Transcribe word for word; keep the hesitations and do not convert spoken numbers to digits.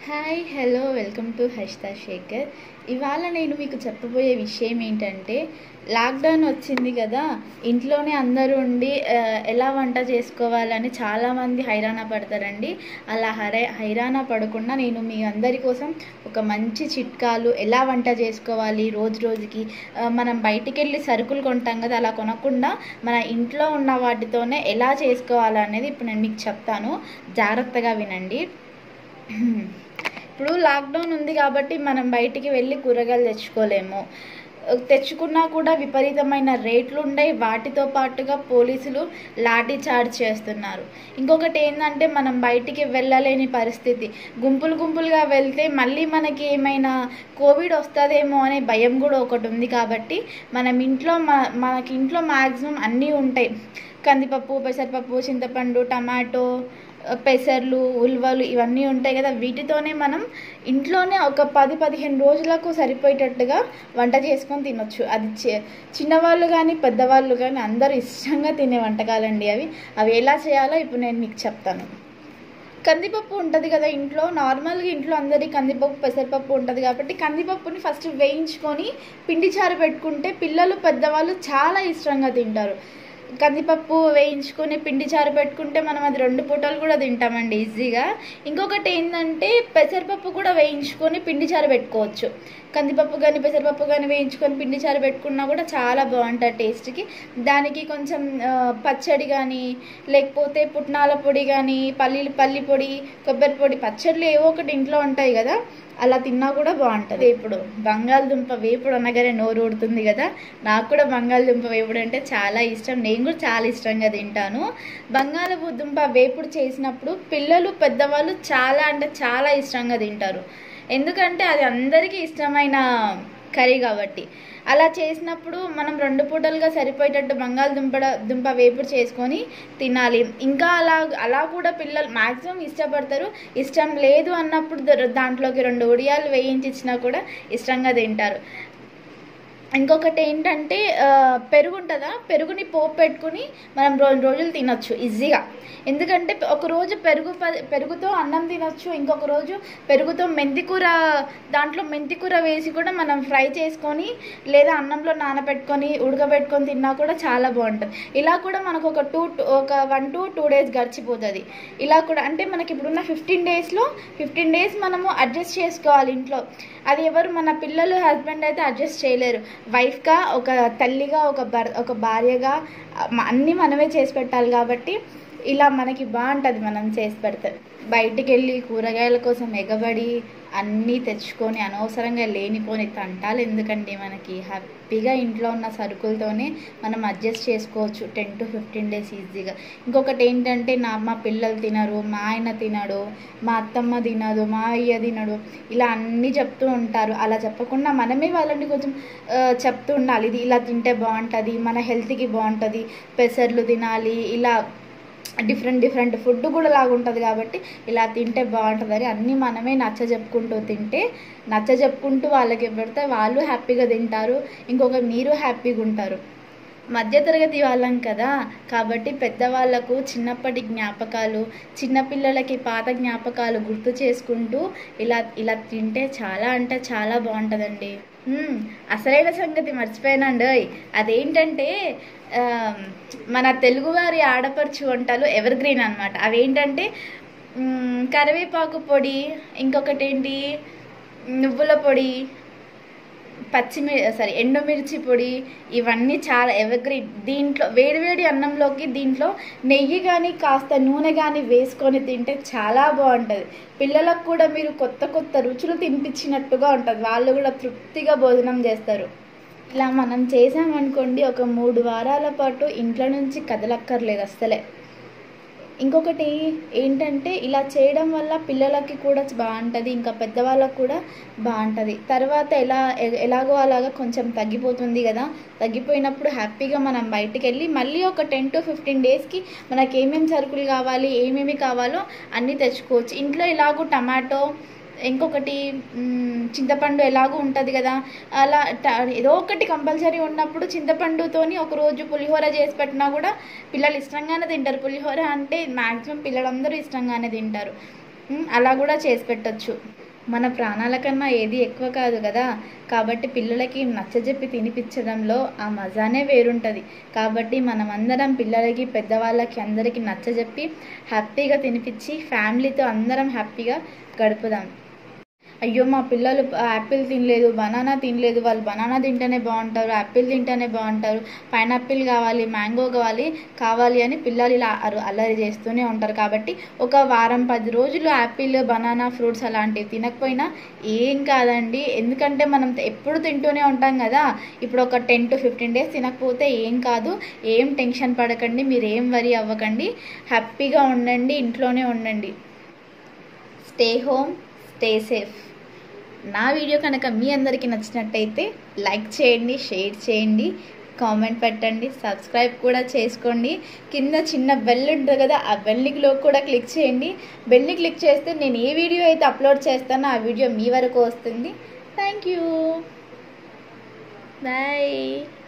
Hi hello welcome to Harshita Shekhar. ఇవాళ నేను మీకు చెప్పబోయే విషయం ఏంటంటే, లాక్డౌన్ వచ్చింది కదా, ఇంట్లోనే అందరూ ఉండి ఎలా వంట చేసుకోవాలని చాలామంది హైరాణ పడతారండి. అలా హరై హైరాణ పడకుండా నేను మీ అందరి కోసం ఒక మంచి చిట్కాలు, ఎలా వంట చేసుకోవాలి రోజు రోజుకి, మనం బయటికి వెళ్ళి సరుకులు కొంటాం కదా, అలా కొనకుండా మన ఇంట్లో ఉన్న వాటితోనే ఎలా చేసుకోవాలనేది ఇప్పుడు నేను మీకు చెప్తాను. జాగ్రత్తగా వినండి. ఇప్పుడు లాక్డౌన్ ఉంది కాబట్టి మనం బయటికి వెళ్ళి కూరగాయలు తెచ్చుకోలేము. తెచ్చుకున్నా కూడా విపరీతమైన రేట్లు ఉన్నాయి. వాటితో పాటుగా పోలీసులు లాఠీ చార్జ్ చేస్తున్నారు. ఇంకొకటి ఏంటంటే, మనం బయటికి వెళ్ళలేని పరిస్థితి. గుంపులు గుంపులుగా వెళ్తే మళ్ళీ మనకి ఏమైనా కోవిడ్ వస్తుందేమో అనే భయం కూడా ఒకటి ఉంది. కాబట్టి మనం ఇంట్లో మనకి ఇంట్లో మ్యాక్సిమం అన్నీ ఉంటాయి. కందిపప్పు, పెసరపప్పు, చింతపండు, టమాటో, పెసర్లు, ఉల్వలు ఇవన్నీ ఉంటాయి కదా. వీటితోనే మనం ఇంట్లోనే ఒక పది పదిహేను రోజులకు సరిపోయేటట్టుగా వంట చేసుకొని తినొచ్చు. అది చిన్నవాళ్ళు కానీ పెద్దవాళ్ళు కానీ అందరూ ఇష్టంగా తినే వంటకాలండి అవి. అవి ఎలా చేయాలో ఇప్పుడు నేను మీకు చెప్తాను. కందిపప్పు ఉంటుంది కదా ఇంట్లో, నార్మల్గా ఇంట్లో అందరికీ కందిపప్పు, పెసరపప్పు ఉంటుంది కాబట్టి కందిపప్పుని ఫస్ట్ వేయించుకొని పిండి చారు పెట్టుకుంటే పిల్లలు, పెద్దవాళ్ళు చాలా ఇష్టంగా తింటారు. కందిపప్పు వేయించుకొని పిండి చారు పెట్టుకుంటే మనం అది రెండు పూటలు కూడా తింటామండి ఈజీగా. ఇంకొకటి ఏంటంటే, పెసరపప్పు కూడా వేయించుకొని పిండి చారు పెట్టుకోవచ్చు. కందిపప్పు కానీ పెసరపప్పు కానీ వేయించుకొని పిండి చారు పెట్టుకున్నా కూడా చాలా బాగుంటుంది టేస్ట్కి. దానికి కొంచెం పచ్చడి కానీ, లేకపోతే పుట్నాల పొడి కానీ, పల్లి పల్లి పొడి, కొబ్బరి పొడి, పచ్చళ్ళు ఏవో ఒకటి ఇంట్లో ఉంటాయి కదా, అలా తిన్నా కూడా బాగుంటుంది. ఇప్పుడు బంగాళదుంప వేపుడు అనగానే నోరు ఊడుతుంది కదా. నాకు కూడా బంగాళదుంప వేపుడు అంటే చాలా ఇష్టం. నేను కూడా చాలా ఇష్టంగా తింటాను. బంగాళదుంప వేపుడు చేసినప్పుడు పిల్లలు, పెద్దవాళ్ళు చాలా అంటే చాలా ఇష్టంగా తింటారు. ఎందుకంటే అది అందరికీ ఇష్టమైన కర్రీ కాబట్టి. అలా చేసినప్పుడు మనం రెండు పూటలుగా సరిపోయేటట్టు బంగాళదుంప దుంప వేపుడు చేసుకొని తినాలి. ఇంకా అలా అలా కూడా పిల్లలు మ్యాక్సిమం ఇష్టపడతారు. ఇష్టం లేదు అన్నప్పుడు దాంట్లోకి రెండు ఉడియాలు వేయించి ఇచ్చినా కూడా ఇష్టంగా తింటారు. ఇంకొకటి ఏంటంటే, పెరుగు ఉంటుందా, పెరుగుని పోపు పెట్టుకుని మనం రెండు రోజులు తినొచ్చు ఈజీగా. ఎందుకంటే ఒకరోజు పెరుగు పెరుగుతో అన్నం తినొచ్చు, ఇంకొక రోజు పెరుగుతో మెంతికూర, దాంట్లో మెంతికూర వేసి కూడా మనం ఫ్రై చేసుకొని లేదా అన్నంలో నానబెట్టుకొని ఉడకబెట్టుకొని తిన్నా కూడా చాలా బాగుంటుంది. ఇలా కూడా మనకు ఒక టూ ఒక వన్ టు టూ డేస్ గడిచిపోతుంది. ఇలా కూడా అంటే మనకి ఇప్పుడున్న ఫిఫ్టీన్ డేస్లో ఫిఫ్టీన్ డేస్ మనము అడ్జస్ట్ చేసుకోవాలి ఇంట్లో. అది ఎవరు, మన పిల్లలు, హస్బెండ్ అయితే అడ్జస్ట్ చేయలేరు. వైఫ్గా, ఒక తల్లిగా, ఒక భర్ ఒక భార్యగా అన్నీ మనమే చేసి పెట్టాలి. కాబట్టి ఇలా మనకి బాగుంటుంది మనం చేసి పెడితే. బయటికి వెళ్ళి కూరగాయల కోసం ఎగబడి అన్నీ తెచ్చుకొని అనవసరంగా లేనిపోని తంటాలు ఎందుకండి మనకి. హ్యాపీగా ఇంట్లో ఉన్న సరుకులతోనే మనం అడ్జస్ట్ చేసుకోవచ్చు టెన్ టు ఫిఫ్టీన్ డేస్ ఈజీగా. ఇంకొకటి ఏంటంటే, నా మా పిల్లలు తినరు, మా ఆయన తినడు, మా అత్తమ్మ తినదు, మా అయ్య తినడు, ఇలా అన్నీ చెప్తూ ఉంటారు. అలా చెప్పకుండా మనమే వాళ్ళని కొంచెం చెప్తూ ఉండాలి. ఇది ఇలా తింటే బాగుంటుంది, మన హెల్త్కి బాగుంటుంది, పెసర్లు తినాలి, ఇలా డిఫరెంట్ డిఫరెంట్ ఫుడ్ కూడా లాగుంటుంది కాబట్టి ఇలా తింటే బాగుంటుందని అన్నీ మనమే నచ్చ చెప్పుకుంటూ తింటే, నచ్చ చెప్పుకుంటూ వాళ్ళకి పెడితే వాళ్ళు హ్యాపీగా తింటారు. ఇంకొక మీరు హ్యాపీగా ఉంటారు. మధ్యతరగతి వాళ్ళం కదా కాబట్టి పెద్దవాళ్ళకు చిన్నప్పటి జ్ఞాపకాలు, చిన్నపిల్లలకి పాత జ్ఞాపకాలు గుర్తు చేసుకుంటూ ఇలా ఇలా తింటే చాలా అంటే చాలా బాగుంటుందండి. అసలైన సంగతి మర్చిపోయానండి. అదేంటంటే, మన తెలుగువారి ఆడపడుచు వంటలు ఎవర్ గ్రీన్ అనమాట. అవేంటంటే కరివేపాకు పొడి, ఇంకొకటి ఏంటి నువ్వుల పొడి, పచ్చిమిర్ సారీ ఎండుమిర్చి పొడి, ఇవన్నీ చాలా ఎవర్గ్రీన్. దీంట్లో వేడివేడి అన్నంలోకి దీంట్లో నెయ్యి కానీ కాస్త నూనె కానీ వేసుకొని తింటే చాలా బాగుంటుంది. పిల్లలకు కూడా మీరు కొత్త కొత్త రుచులు తినిపించినట్టుగా ఉంటుంది. వాళ్ళు కూడా తృప్తిగా భోజనం చేస్తారు. ఇలా మనం చేసామనుకోండి, ఒక మూడు వారాల పాటు ఇంట్లో నుంచి కదలక్కర్లేదు అస్సలే. ఇంకొకటి ఏంటంటే, ఇలా చేయడం వల్ల పిల్లలకి కూడా బాగుంటుంది, ఇంకా పెద్దవాళ్ళకు కూడా బాగుంటుంది. తర్వాత ఎలా ఎలాగో అలాగా కొంచెం తగ్గిపోతుంది కదా. తగ్గిపోయినప్పుడు హ్యాపీగా మనం బయటికి వెళ్ళి మళ్ళీ ఒక టెన్ టు ఫిఫ్టీన్ డేస్కి మనకి ఏమేమి సరుకులు కావాలి, ఏమేమి కావాలో అన్నీ తెచ్చుకోవచ్చు. ఇంట్లో ఇలాగూ టమాటో, ఇంకొకటి చింతపండు ఎలాగూ ఉంటుంది కదా, అలా ఏదో ఒకటి కంపల్సరీ ఉన్నప్పుడు చింతపండుతోని ఒకరోజు పులిహోర చేసి పెట్టినా కూడా పిల్లలు ఇష్టంగానే తింటారు. పులిహోర అంటే మ్యాక్సిమం పిల్లలందరూ ఇష్టంగానే తింటారు. అలా కూడా చేసి పెట్టచ్చు. మన ప్రాణాల కన్నా ఏది ఎక్కువ కాదు కదా. కాబట్టి పిల్లలకి నచ్చజెప్పి తినిపించడంలో ఆ మజానే వేరుంటుంది. కాబట్టి మనమందరం పిల్లలకి పెద్దవాళ్ళకి అందరికీ నచ్చజెప్పి హ్యాపీగా తినిపించి ఫ్యామిలీతో అందరం హ్యాపీగా గడుపుదాం. అయ్యో మా పిల్లలు యాపిల్ తినలేదు, బనానా తినలేదు, వాళ్ళు బనానా తింటేనే బాగుంటారు, యాపిల్ తింటేనే బాగుంటారు, పైనాపిల్ కావాలి, మ్యాంగో కావాలి కావాలి అని పిల్లలు ఇలా అల్లరి చేస్తూనే ఉంటారు. కాబట్టి ఒక వారం పది రోజులు యాపిల్ బనానా ఫ్రూట్స్ అలాంటివి తినకపోయినా ఏం కాదండి. ఎందుకంటే మనం ఎప్పుడు తింటూనే ఉంటాం కదా. ఇప్పుడు ఒక టెన్ టు ఫిఫ్టీన్ డేస్ తినకపోతే ఏం కాదు. ఏం టెన్షన్ పడకండి, మీరు ఏం వరీ అవ్వకండి, హ్యాపీగా ఉండండి, ఇంట్లోనే ఉండండి. Stay home, stay safe. నా వీడియో కనుక మీ అందరికీ నచ్చినట్టయితే లైక్ చేయండి, షేర్ చేయండి, కామెంట్ పెట్టండి, సబ్స్క్రైబ్ కూడా చేసుకోండి. కింద చిన్న బెల్ ఉంటుంది కదా, ఆ బెల్నిలో కూడా క్లిక్ చేయండి. బెల్ని క్లిక్ చేస్తే నేను ఏ వీడియో అయితే అప్లోడ్ చేస్తానో ఆ వీడియో మీ వరకు వస్తుంది. Thank you, bye.